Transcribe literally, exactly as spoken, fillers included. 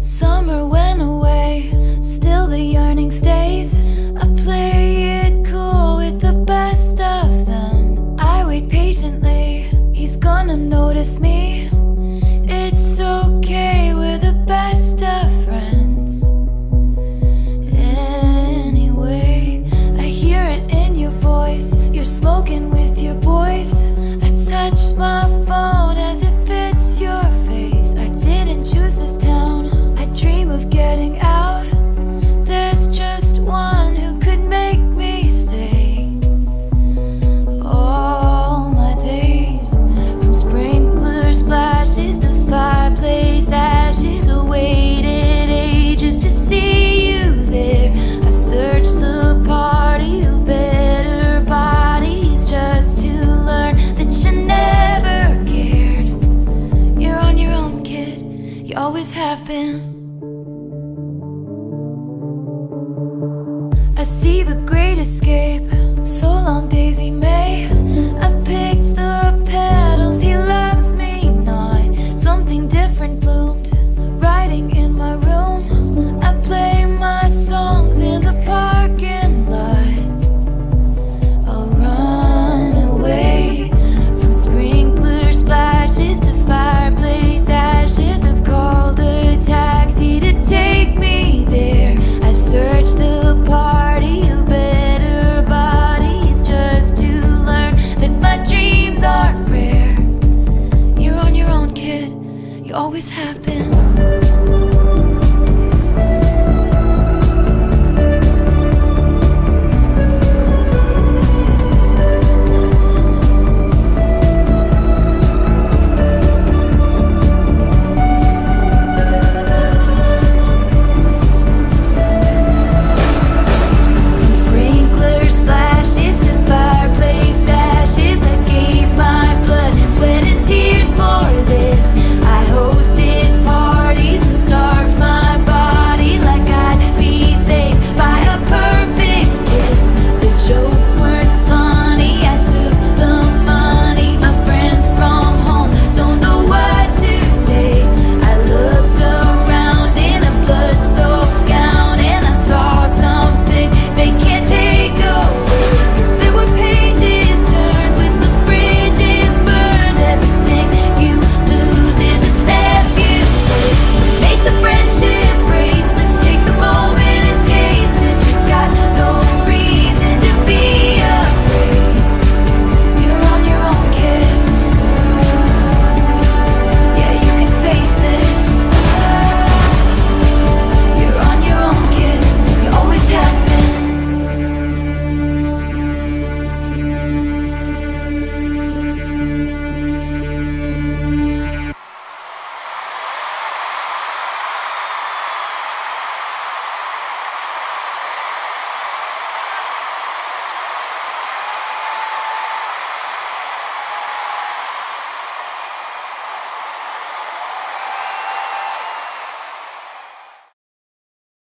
Summer went away, still the yearning stays. I play it cool with the best of them. I wait patiently, he's gonna notice me. It's okay, we're the best of friends. Anyway, I hear it in your voice, you're smoking with your boys. I touch my phone as it fits your face. I didn't choose this town, I dream of getting out. There's just one who could make me stay. All my days, from sprinkler splashes to fireplace ashes, I waited ages to see you there. I searched the party of better bodies just to learn that you never cared. You're on your own, kid, you always have been. I see the great escape, so long Daisy May. I picked